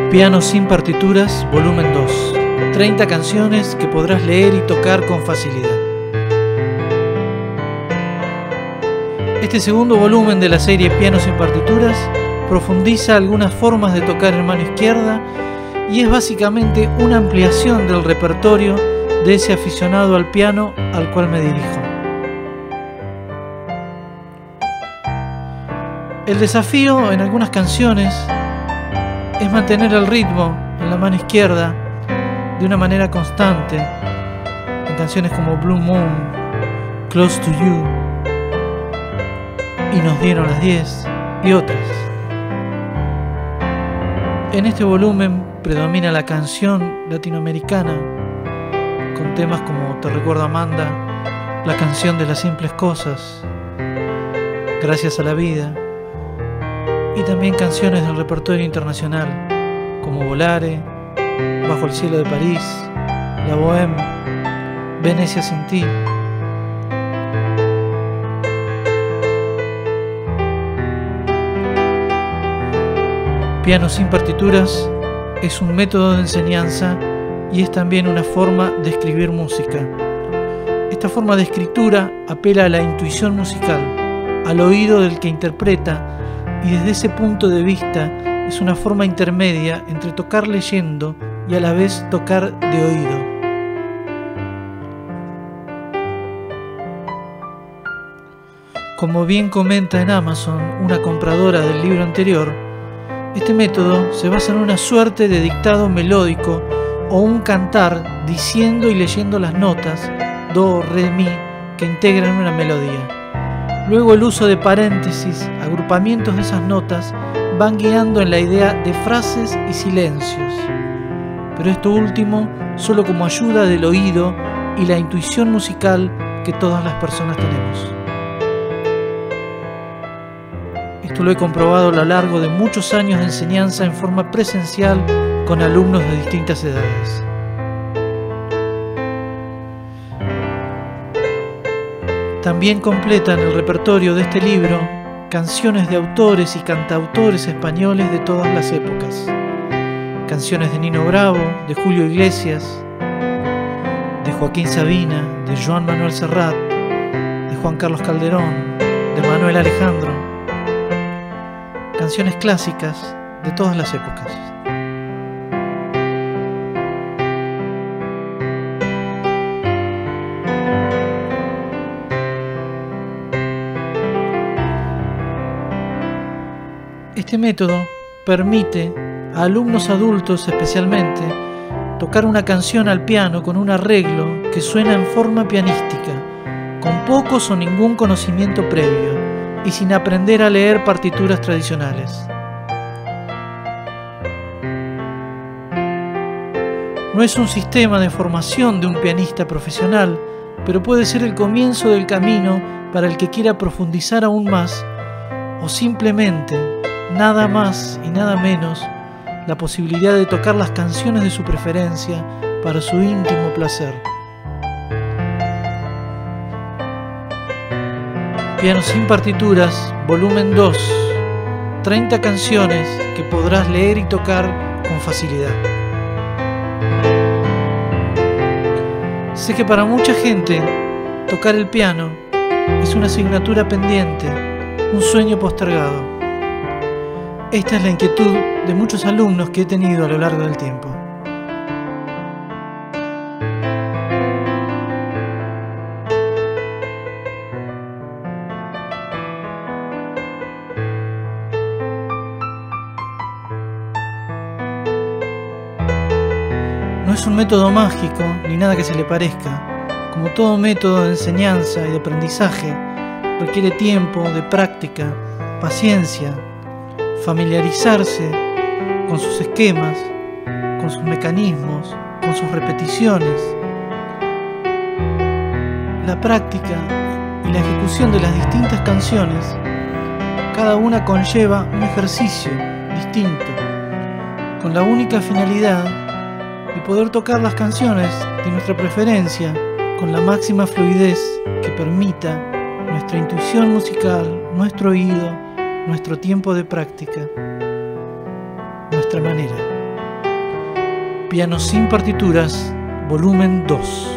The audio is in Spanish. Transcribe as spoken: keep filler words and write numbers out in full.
Piano sin partituras, volumen dos. treinta canciones que podrás leer y tocar con facilidad. Este segundo volumen de la serie Piano sin partituras profundiza algunas formas de tocar en mano izquierda y es básicamente una ampliación del repertorio de ese aficionado al piano al cual me dirijo. El desafío en algunas canciones es mantener el ritmo en la mano izquierda de una manera constante en canciones como Blue Moon, Close to You, Y nos dieron las diez y otras. En este volumen predomina la canción latinoamericana con temas como Te recuerdo Amanda, la canción de las simples cosas, Gracias a la vida, y también canciones del repertorio internacional como Volare, Bajo el cielo de París, La Bohème, Venecia sin ti. Piano sin partituras es un método de enseñanza y es también una forma de escribir música. Esta forma de escritura apela a la intuición musical, al oído del que interpreta, y desde ese punto de vista es una forma intermedia entre tocar leyendo y a la vez tocar de oído. Como bien comenta en Amazon una compradora del libro anterior, este método se basa en una suerte de dictado melódico o un cantar diciendo y leyendo las notas do, re, mi que integran una melodía. Luego el uso de paréntesis, agrupamientos de esas notas van guiando en la idea de frases y silencios, pero esto último solo como ayuda del oído y la intuición musical que todas las personas tenemos. Esto lo he comprobado a lo largo de muchos años de enseñanza en forma presencial con alumnos de distintas edades. También completan el repertorio de este libro canciones de autores y cantautores españoles de todas las épocas. Canciones de Nino Bravo, de Julio Iglesias, de Joaquín Sabina, de Joan Manuel Serrat, de Juan Carlos Calderón, de Manuel Alejandro. Canciones clásicas de todas las épocas. Este método permite a alumnos adultos especialmente tocar una canción al piano con un arreglo que suena en forma pianística, con pocos o ningún conocimiento previo y sin aprender a leer partituras tradicionales. No es un sistema de formación de un pianista profesional, pero puede ser el comienzo del camino para el que quiera profundizar aún más o simplemente, nada más y nada menos, la posibilidad de tocar las canciones de su preferencia para su íntimo placer. Piano sin partituras, volumen dos. treinta canciones que podrás leer y tocar con facilidad. Sé que para mucha gente tocar el piano es una asignatura pendiente, un sueño postergado. Esta es la inquietud de muchos alumnos que he tenido a lo largo del tiempo. No es un método mágico ni nada que se le parezca. Como todo método de enseñanza y de aprendizaje, requiere tiempo, de práctica, paciencia, familiarizarse con sus esquemas, con sus mecanismos, con sus repeticiones. La práctica y la ejecución de las distintas canciones, cada una conlleva un ejercicio distinto, con la única finalidad de poder tocar las canciones de nuestra preferencia con la máxima fluidez que permita nuestra intuición musical, nuestro oído, nuestro tiempo de práctica, nuestra manera. Piano sin partituras, volumen dos.